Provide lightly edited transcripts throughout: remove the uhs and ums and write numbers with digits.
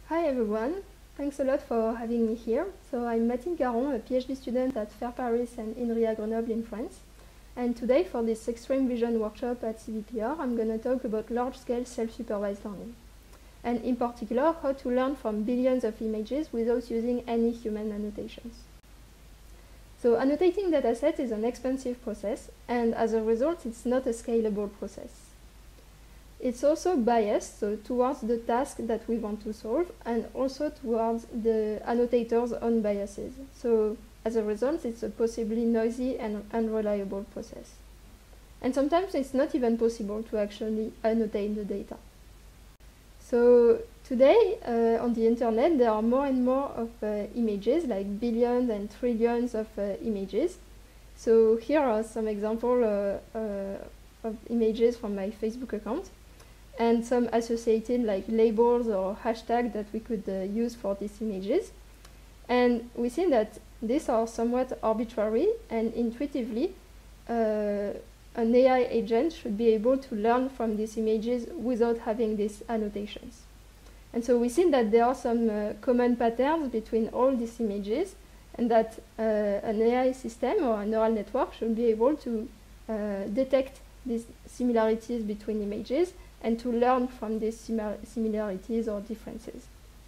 Hi everyone, thanks a lot for having me here. So I'm Mathilde Caron, a PhD student at FAIR Paris and INRIA Grenoble in France. And today for this Extreme Vision workshop at CVPR, I'm going to talk about large-scale self-supervised learning. And in particular, how to learn from billions of images without using any human annotations. So annotating datasets is an expensive process, and as a result, it's not a scalable process. It's also biased, so towards the task that we want to solve, and also towards the annotator's own biases. So as a result, it's a possibly noisy and unreliable process. And sometimes it's not even possible to actually annotate the data. So today, on the internet, there are more and more of images, like billions and trillions of images. So here are some examples of images from my Facebook account, and some associated like labels or hashtags that we could use for these images. And we see that these are somewhat arbitrary, and intuitively an AI agent should be able to learn from these images without having these annotations. And so we see that there are some common patterns between all these images, and that an AI system or a neural network should be able to detect these similarities between images and to learn from these similarities or differences.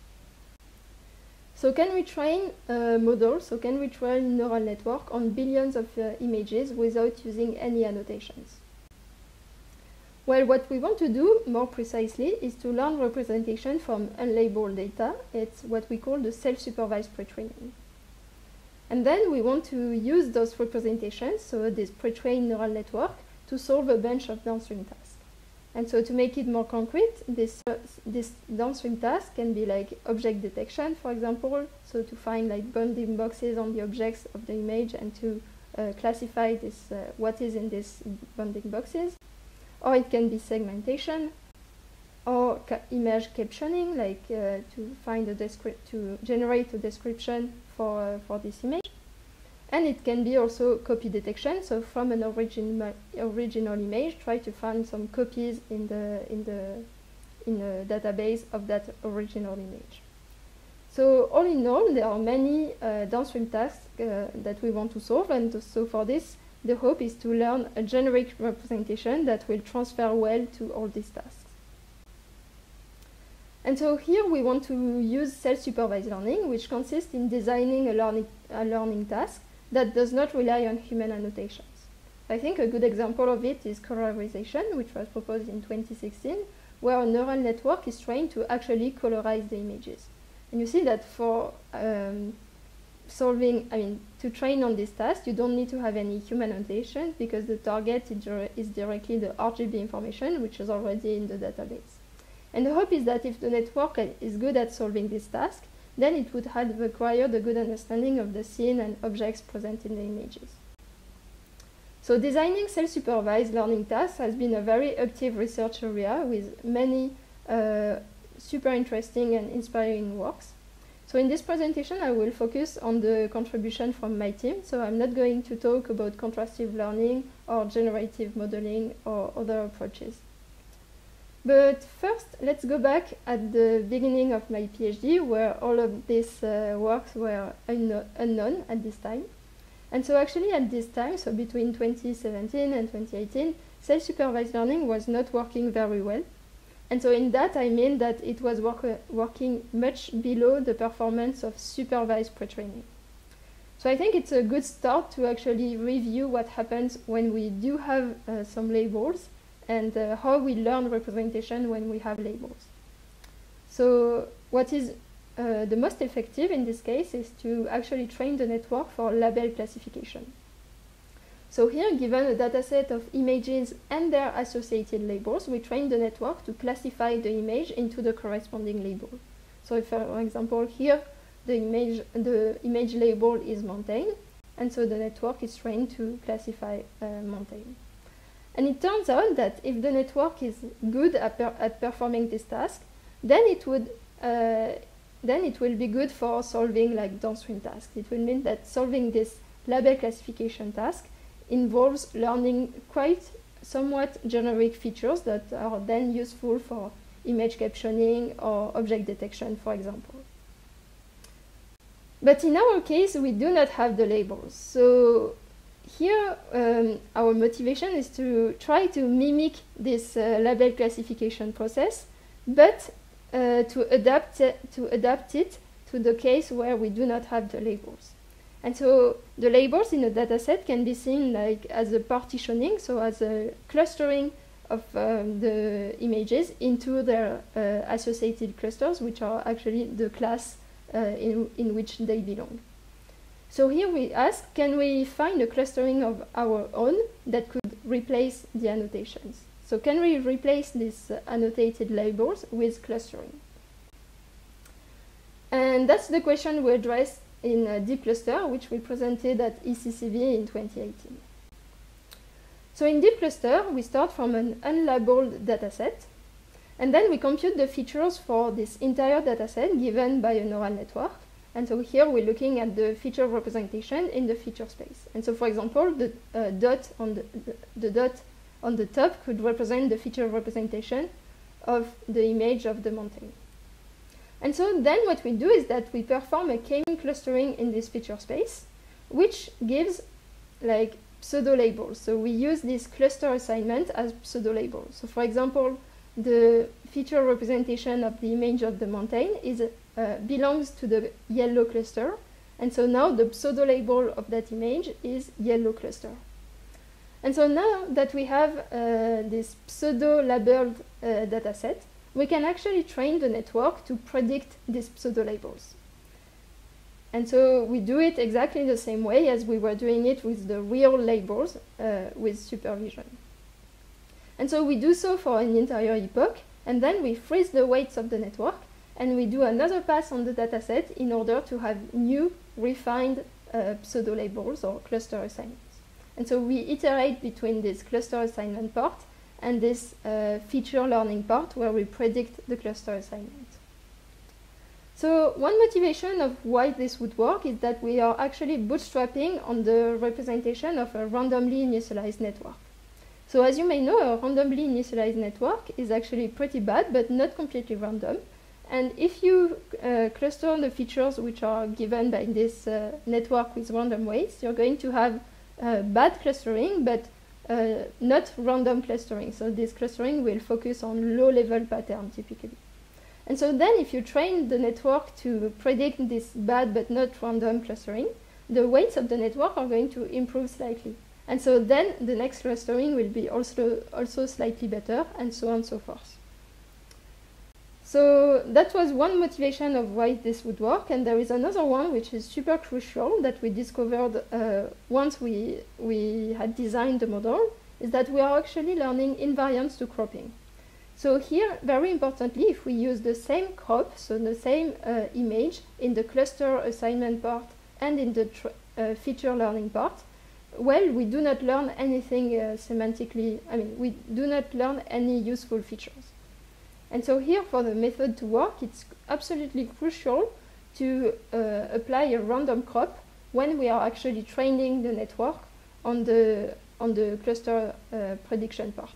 So can we train a model, so can we train a neural network on billions of images without using any annotations? Well, what we want to do more precisely is to learn representation from unlabeled data. It's what we call the self-supervised pre-training. And then we want to use those representations, so this pre-trained neural network, to solve a bunch of downstream tasks. And so to make it more concrete, this downstream task can be like object detection, for example, so to find like bounding boxes on the objects of the image and to classify this, what is in these bounding boxes. Or it can be segmentation, or image captioning, like to generate a description for this image. And it can be also copy detection, so from an original image, try to find some copies in the database of that original image. So all in all, there are many downstream tasks that we want to solve, and so for this, the hope is to learn a generic representation that will transfer well to all these tasks. And so here we want to use self-supervised learning, which consists in designing a learning task that does not rely on human annotations. I think a good example of it is colorization, which was proposed in 2016, where a neural network is trained to actually colorize the images. And you see that for to train on this task, you don't need to have any human annotations because the target is directly the RGB information, which is already in the database. And the hope is that if the network is good at solving this task, then it would have acquired a good understanding of the scene and objects present in the images. So designing self-supervised learning tasks has been a very active research area with many super interesting and inspiring works. So in this presentation, I will focus on the contribution from my team. So I'm not going to talk about contrastive learning or generative modeling or other approaches. But first, let's go back at the beginning of my PhD, where all of these works were unknown at this time. And so actually at this time, so between 2017 and 2018, self-supervised learning was not working very well. And so in that, I mean that it was working much below the performance of supervised pre-training. So I think it's a good start to actually review what happens when we do have some labels, and how we learn representation when we have labels. So what is the most effective in this case is to actually train the network for label classification. So here, given a dataset of images and their associated labels, we train the network to classify the image into the corresponding label. So if, for example, here the image label is mountain, and so the network is trained to classify mountain. And it turns out that if the network is good at performing this task, then it will be good for solving like downstream tasks. It will mean that solving this label classification task involves learning quite somewhat generic features that are then useful for image captioning or object detection, for example. But in our case, we do not have the labels. So here, our motivation is to try to mimic this label classification process, but to adapt it to the case where we do not have the labels. And so the labels in a dataset can be seen like as a partitioning, so as a clustering of the images into their associated clusters, which are actually the class in which they belong. So here we ask, can we find a clustering of our own that could replace the annotations? So can we replace these annotated labels with clustering? And that's the question we addressed in DeepCluster, which we presented at ECCV in 2018. So in DeepCluster, we start from an unlabeled dataset, and then we compute the features for this entire dataset given by a neural network. And so here we're looking at the feature representation in the feature space. And so, for example, the dot on the top could represent the feature representation of the image of the mountain. And so then what we do is that we perform a k-mean clustering in this feature space, which gives like pseudo-labels. So we use this cluster assignment as pseudo-labels. So for example, the feature representation of the image of the mountain is belongs to the yellow cluster. And so now the pseudo-label of that image is yellow cluster. And so now that we have this pseudo-labeled dataset, we can actually train the network to predict these pseudo-labels. And so we do it exactly the same way as we were doing it with the real labels with supervision. And so we do so for an entire epoch, and then we freeze the weights of the network, and we do another pass on the dataset in order to have new refined pseudo-labels or cluster assignments. And so we iterate between this cluster assignment part and this feature learning part where we predict the cluster assignment. So one motivation of why this would work is that we are actually bootstrapping on the representation of a randomly initialized network. So as you may know, a randomly initialized network is actually pretty bad, but not completely random. And if you cluster the features which are given by this network with random weights, you're going to have bad clustering, but not random clustering. So this clustering will focus on low-level pattern typically. And so then if you train the network to predict this bad but not random clustering, the weights of the network are going to improve slightly. And so then the next clustering will be also slightly better, and so on and so forth. So that was one motivation of why this would work, and there is another one which is super crucial that we discovered once we had designed the model, is that we are actually learning invariance to cropping. So here, very importantly, if we use the same crop, so the same image in the cluster assignment part and in the feature learning part, well, we do not learn anything semantically, we do not learn any useful features. And so here, for the method to work, it's absolutely crucial to apply a random crop when we are actually training the network on the cluster prediction part.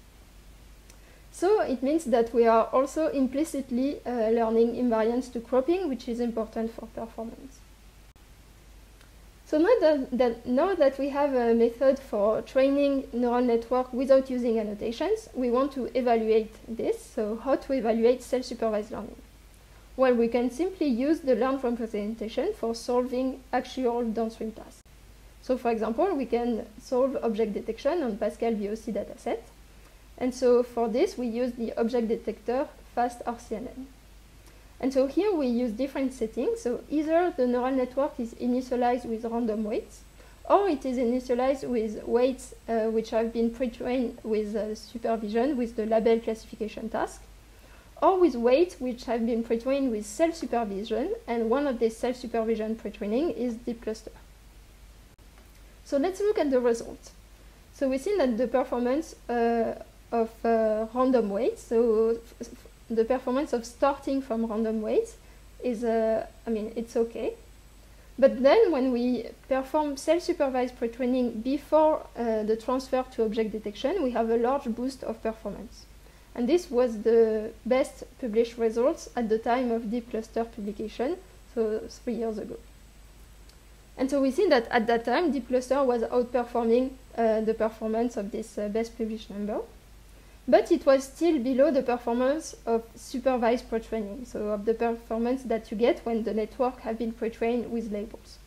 So it means that we are also implicitly learning invariance to cropping, which is important for performance. So now that we have a method for training neural network without using annotations, we want to evaluate this. So how to evaluate self-supervised learning? Well, we can simply use the learn from representation for solving actual downstream tasks. So for example, we can solve object detection on Pascal VOC dataset. And so for this, we use the object detector fast RCNN. And so here we use different settings. So either the neural network is initialized with random weights, or it is initialized with weights which have been pre-trained with supervision with the label classification task, or with weights which have been pre-trained with self-supervision, and one of these self-supervision pre-training is DeepCluster. So let's look at the results. So we see that the performance of random weights, so the performance of starting from random weights is, it's okay. But then when we perform self-supervised pre-training before the transfer to object detection, we have a large boost of performance. And this was the best published results at the time of Deep Cluster publication, so 3 years ago. And so we see that at that time, Deep Cluster was outperforming the performance of this best published number. But it was still below the performance of supervised pre-training, so of the performance that you get when the network have been pre-trained with labels.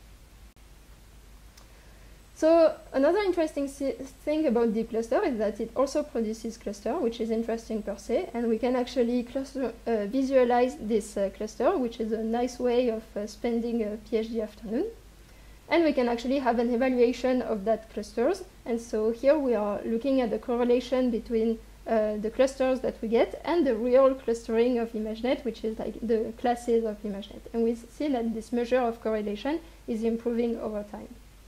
So another interesting thing about Deep Cluster is that it also produces cluster, which is interesting per se, and we can actually visualize this cluster, which is a nice way of spending a PhD afternoon. And we can actually have an evaluation of that clusters. And so here we are looking at the correlation between the clusters that we get and the real clustering of ImageNet, which is like the classes of ImageNet. And we see that this measure of correlation is improving over time.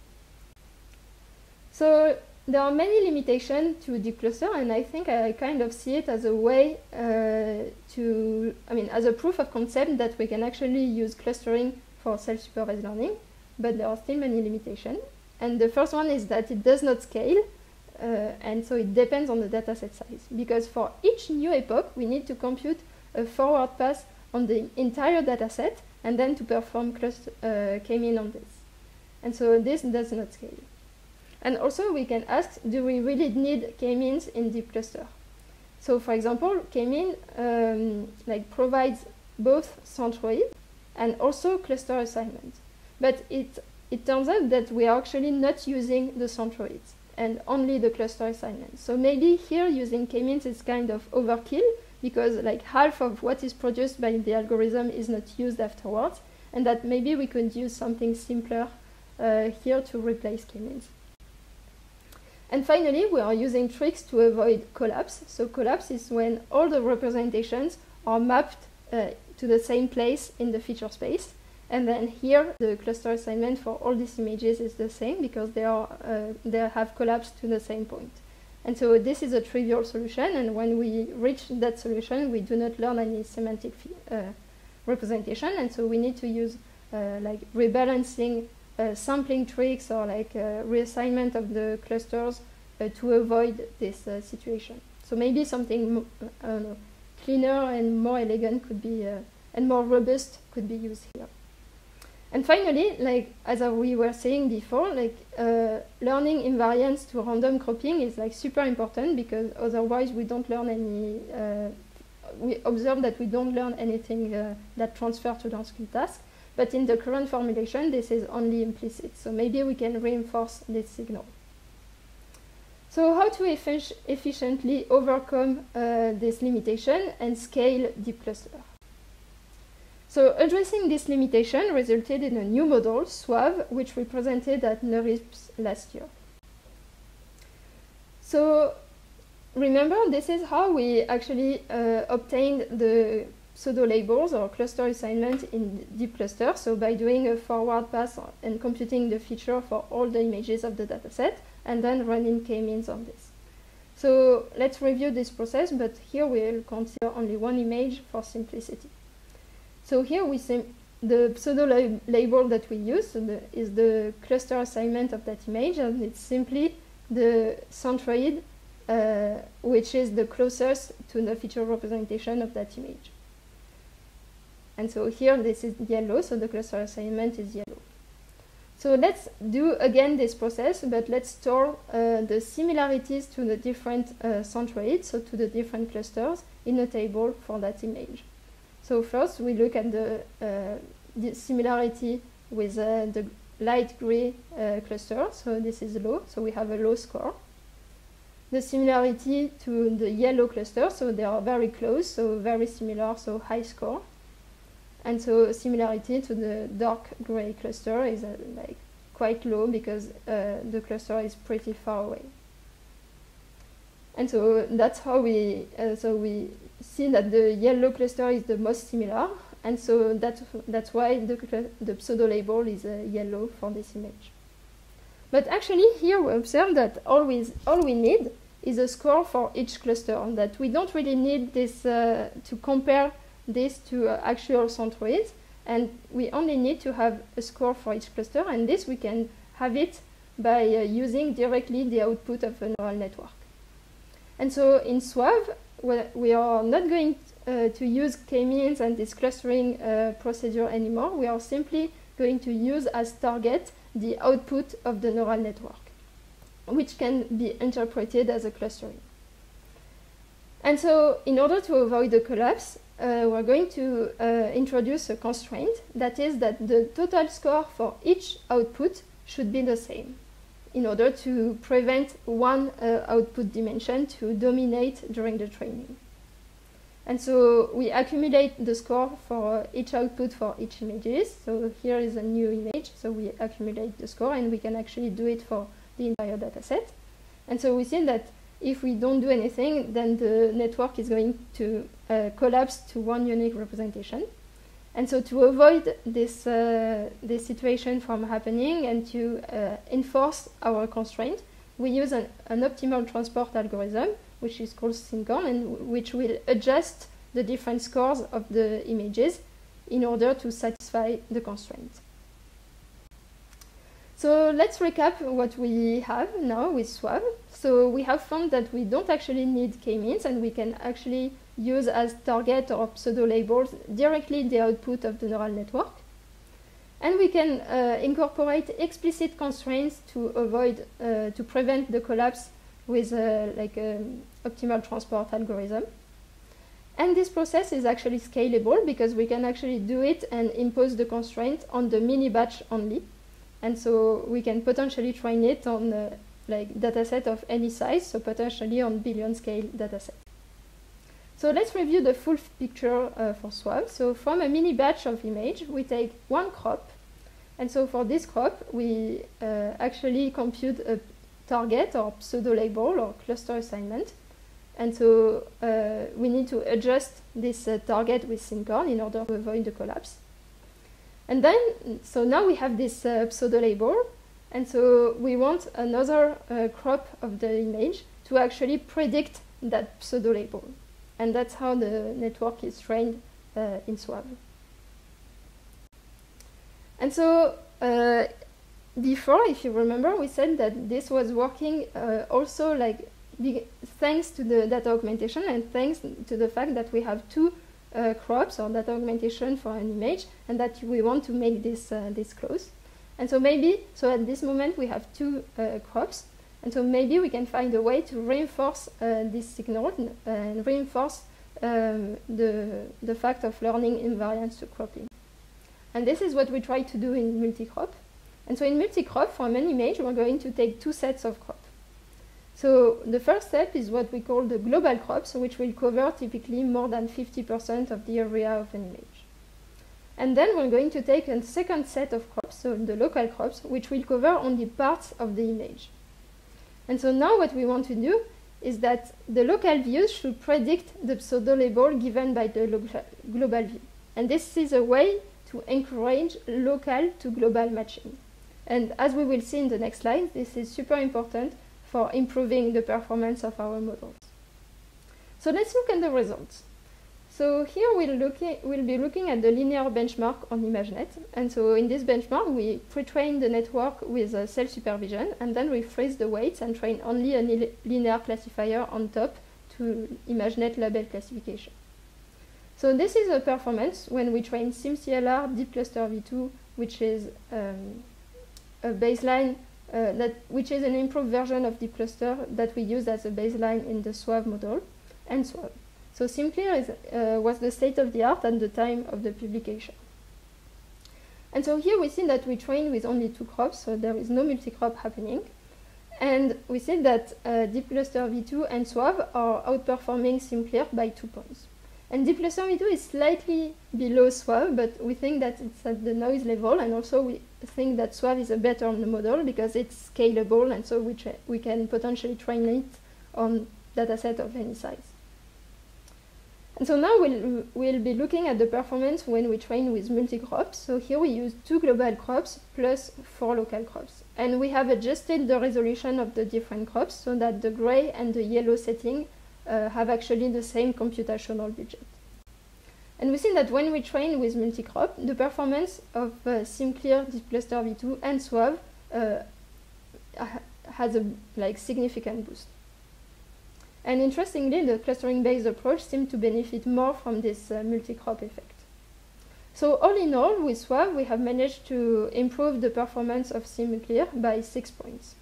So there are many limitations to Deep Cluster, and I think I kind of see it as a way as a proof of concept that we can actually use clustering for self-supervised learning, but there are still many limitations. And the first one is that it does not scale, and so it depends on the dataset size, because for each new epoch, we need to compute a forward pass on the entire dataset, and then to perform k-mean on this. And so this does not scale. And also we can ask, do we really need k-means in Deep Cluster? So for example, k-mean provides both centroid and also cluster assignment. But it turns out that we are actually not using the centroids and only the cluster assignment. So maybe here using k-means is kind of overkill, because like half of what is produced by the algorithm is not used afterwards, and that maybe we could use something simpler here to replace k-means. And finally, we are using tricks to avoid collapse. So collapse is when all the representations are mapped to the same place in the feature space. And then here, the cluster assignment for all these images is the same, because they have collapsed to the same point. And so this is a trivial solution, and when we reach that solution, we do not learn any semantic representation, and so we need to use rebalancing sampling tricks or reassignment of the clusters to avoid this situation. So maybe something cleaner and more elegant could be, and more robust could be used here. And finally, as we were saying before, learning invariance to random cropping is super important, because otherwise we don't learn any, we observe that we don't learn anything that transfers to downstream tasks. But in the current formulation, this is only implicit. So maybe we can reinforce this signal. So how to efficiently overcome this limitation and scale Deep Cluster? So addressing this limitation resulted in a new model, SWAV, which we presented at NeurIPS last year. So remember, this is how we actually obtained the pseudo-labels or cluster assignment in Deep Cluster, so by doing a forward pass and computing the feature for all the images of the dataset, and then running k-means on this. So let's review this process, but here we'll consider only one image for simplicity. So here we see the pseudo-label that we use is the cluster assignment of that image, and it's simply the centroid, which is the closest to the feature representation of that image. And so here this is yellow, so the cluster assignment is yellow. So let's do again this process, but let's store the similarities to the different centroids, so to the different clusters, in a table for that image. So first we look at the similarity with the light gray cluster, so this is low, so we have a low score. The similarity to the yellow cluster, so they are very close, so very similar, so high score. And so similarity to the dark gray cluster is quite low, because the cluster is pretty far away. And so that's how we see that the yellow cluster is the most similar, and so that's why the pseudo label is yellow for this image. But actually here we observe that all we need is a score for each cluster, and that we don't really need this to compare this to actual centroids, and we only need to have a score for each cluster, and this we can have it by using directly the output of a neural network. And so in SWAV, we are not going to use k-means and this clustering procedure anymore. We are simply going to use as target the output of the neural network, which can be interpreted as a clustering. And so in order to avoid the collapse, we're going to introduce a constraint, that is that the total score for each output should be the same, in order to prevent one output dimension to dominate during the training. And so we accumulate the score for each output for each images. So here is a new image, so we accumulate the score, and we can actually do it for the entire dataset. And so we see that if we don't do anything, then the network is going to collapse to one unique representation. And so to avoid this situation from happening and to enforce our constraint, we use an optimal transport algorithm, which is called SynCorn, and which will adjust the different scores of the images in order to satisfy the constraint. So let's recap what we have now with SWAV. So we have found that we don't actually need k-means, and we can actually use as target or pseudo-labels directly the output of the neural network. And we can incorporate explicit constraints to avoid, to prevent the collapse with like an optimal transport algorithm. And this process is actually scalable because we can actually do it and impose the constraint on the mini batch only. And so we can potentially train it on like dataset of any size, so potentially on billion scale dataset. So let's review the full picture for SWAV. So from a mini batch of image, we take one crop. And so for this crop, we actually compute a target or pseudo-label or cluster assignment. And so we need to adjust this target with SynCorn in order to avoid the collapse. And then, so now we have this pseudo-label, and so we want another crop of the image to actually predict that pseudo-label. And that's how the network is trained in SWAV. And so before, if you remember, we said that this was working also like thanks to the data augmentation and thanks to the fact that we have two crops or data augmentation for an image, and that we want to make this this close. And so maybe, so at this moment we have two crops, and so maybe we can find a way to reinforce this signal and reinforce the fact of learning invariance to cropping. And this is what we try to do in multi-crop. And so in multi-crop, from an image, we're going to take two sets of crop. So the first step is what we call the global crops, which will cover typically more than 50% of the area of an image. And then we're going to take a second set of crops, so the local crops, which will cover only parts of the image. And so now what we want to do is that the local views should predict the pseudo-label given by the global view. And this is a way to encourage local to global matching. And as we will see in the next slide, this is super important for improving the performance of our models. So let's look at the results. So here we'll be looking at the linear benchmark on ImageNet. And so in this benchmark, we pre-train the network with self-supervision, and then we freeze the weights and train only a linear classifier on top to ImageNet label classification. So this is a performance when we train SimCLR Deep Cluster V2, which is a baseline which is an improved version of Deep Cluster that we use as a baseline in the SWAV model and SWAV. So SimCLR was the state of the art at the time of the publication. And so here we see that we train with only two crops, so there is no multi-crop happening. And we see that Deep Cluster V2 and SWAV are outperforming SimCLR by 2 points. And Deep Cluster V2 is slightly below SWAV, but we think that it's at the noise level, and also we think that SWAV is a better model because it's scalable, and so we can potentially train it on dataset of any size. And so now we'll be looking at the performance when we train with multi-crops. So here we use 2 global crops plus 4 local crops. And we have adjusted the resolution of the different crops so that the gray and the yellow setting have actually the same computational budget. And we see that when we train with multi-crop, the performance of SimCLR, Deep Cluster V2, and SWAV has a significant boost. And interestingly, the clustering-based approach seemed to benefit more from this multi-crop effect. So all in all, with SWAV, we have managed to improve the performance of SimClear by 6 points.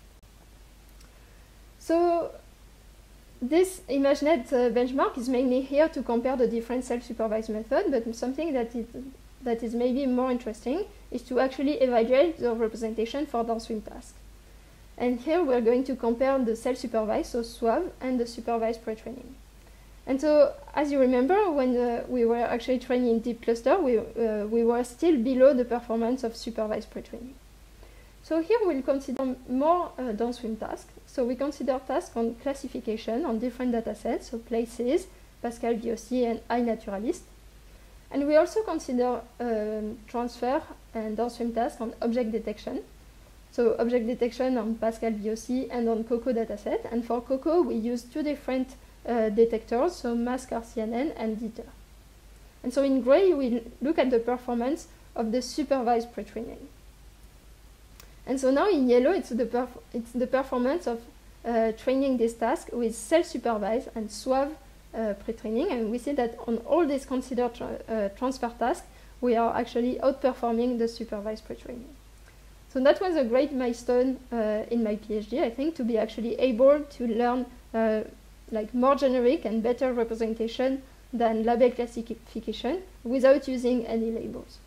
So this ImageNet benchmark is mainly here to compare the different self-supervised methods, but something that is maybe more interesting is to actually evaluate the representation for downstream tasks. And here we're going to compare the self-supervised, so SWAV, and the supervised pre-training. And so, as you remember, when we were actually training in deep cluster, we were still below the performance of supervised pre-training. So here we'll consider more downstream tasks. So we consider tasks on classification on different datasets, so places, Pascal VOC, and iNaturalist. And we also consider transfer and downstream tasks on object detection. So object detection on Pascal VOC and on COCO dataset. And for COCO, we use two different detectors, so mask RCNN and DETER. And so in gray, we look at the performance of the supervised pre-training. And so now in yellow, it's the performance of training this task with self-supervised and SWAV pre-training. And we see that on all these considered transfer tasks, we are actually outperforming the supervised pre-training. So that was a great milestone in my PhD, I think, to be actually able to learn like more generic and better representation than label classification without using any labels.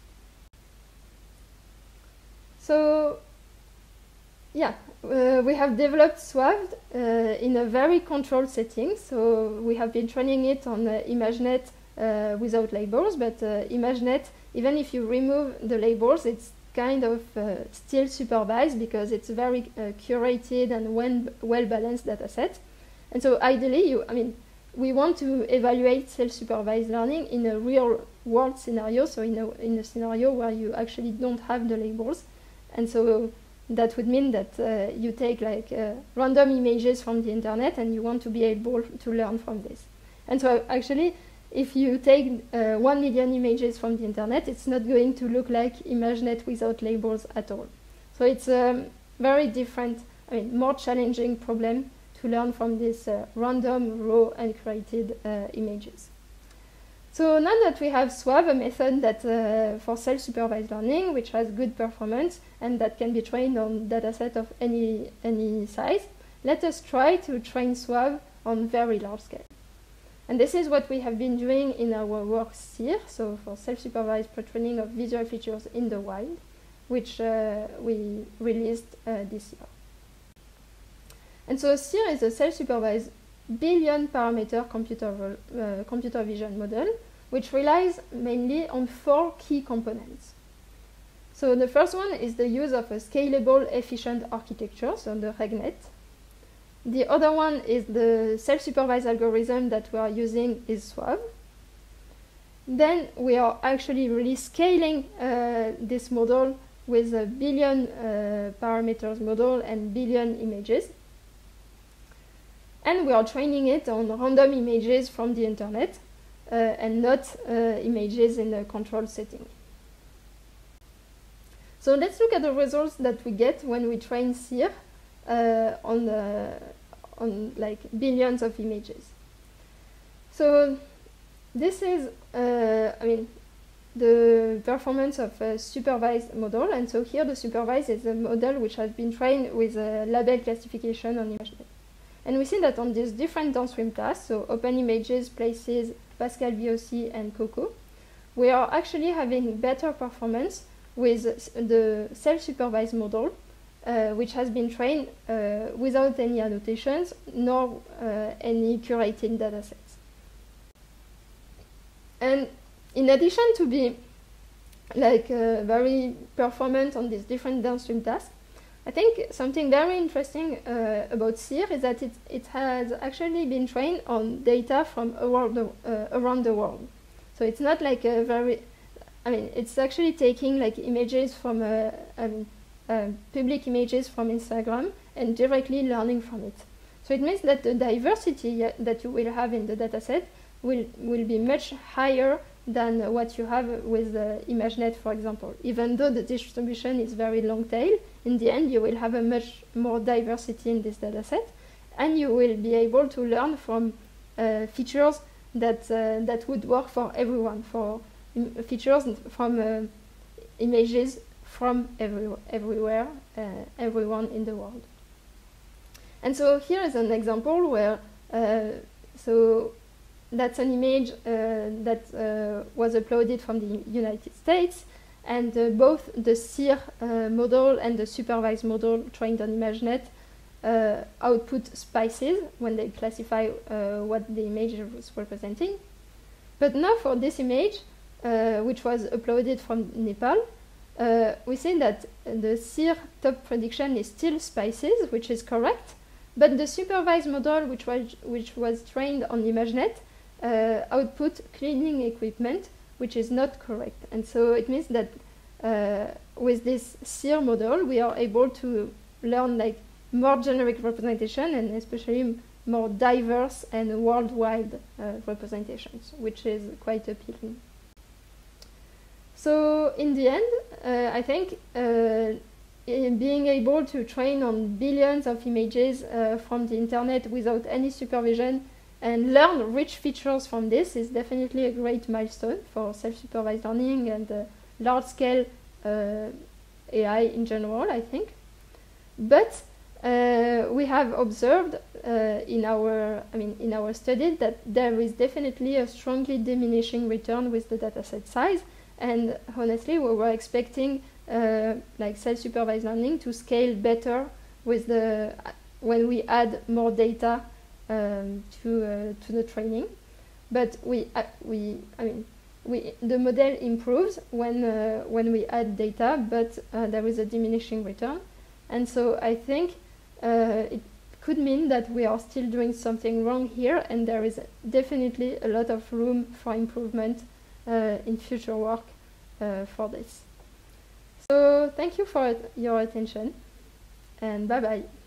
So yeah, we have developed SWAV in a very controlled setting. So we have been training it on ImageNet without labels, but ImageNet, even if you remove the labels, it's kind of still supervised because it's a very curated and well-balanced data set. And so ideally, we want to evaluate self-supervised learning in a real-world scenario, so in a scenario where you actually don't have the labels. And so that would mean that you take like random images from the internet and you want to be able to learn from this. And so actually, if you take 1 million images from the internet, it's not going to look like ImageNet without labels at all. So it's a very different, more challenging problem to learn from these random, raw, and created images. So now that we have SWAV, a method that for self-supervised learning, which has good performance and that can be trained on dataset of any size, let us try to train SWAV on very large scale. And this is what we have been doing in our work SEER, so for self-supervised pre-training of visual features in the wild, which we released this year. And so SEER is a self-supervised billion parameter computer vision model, which relies mainly on 4 key components. So the first one is the use of a scalable, efficient architecture, so the RegNet. The other one is the self-supervised algorithm that we are using is SWAV. Then we are actually really scaling this model with a billion parameters model and billion images. And we are training it on random images from the internet and not images in a controlled setting. So let's look at the results that we get when we train SEER on like billions of images. So this is, the performance of a supervised model. And so here the supervised is a model which has been trained with a label classification on ImageNet. And we see that on these different downstream tasks, so open images, places, Pascal VOC, and COCO, we are actually having better performance with the self-supervised model, which has been trained without any annotations nor any curated datasets. And in addition to be very performant on these different downstream tasks, I think something very interesting about SEER is that it has actually been trained on data from around the world. So it's not like a very, it's actually taking like images from public images from Instagram and directly learning from it. So it means that the diversity that you will have in the dataset will be much higher than what you have with ImageNet, for example. Even though the distribution is very long tail, in the end you will have a much more diversity in this dataset, and you will be able to learn from features that would work for everyone, for features from images from everywhere, everyone in the world. And so here is an example where, so that's an image that was uploaded from the United States, and both the SEER model and the supervised model trained on ImageNet output spices when they classify what the image was representing. But now for this image, which was uploaded from Nepal, we see that the SEER top prediction is still spices, which is correct, but the supervised model, which was trained on ImageNet, output cleaning equipment, which is not correct. And so it means that with this SEER model, we are able to learn like more generic representation, and especially more diverse and worldwide representations, which is quite appealing. So in the end, I think being able to train on billions of images from the internet without any supervision and learn rich features from this is definitely a great milestone for self-supervised learning and large-scale AI in general, I think. But we have observed in our study that there is definitely a strongly diminishing return with the dataset size, and honestly, we were expecting like self-supervised learning to scale better with when we add more data to the training. But the model improves when we add data, but there is a diminishing return, and so I think it could mean that we are still doing something wrong here, and there is definitely a lot of room for improvement in future work for this. So thank you for your attention, and bye bye.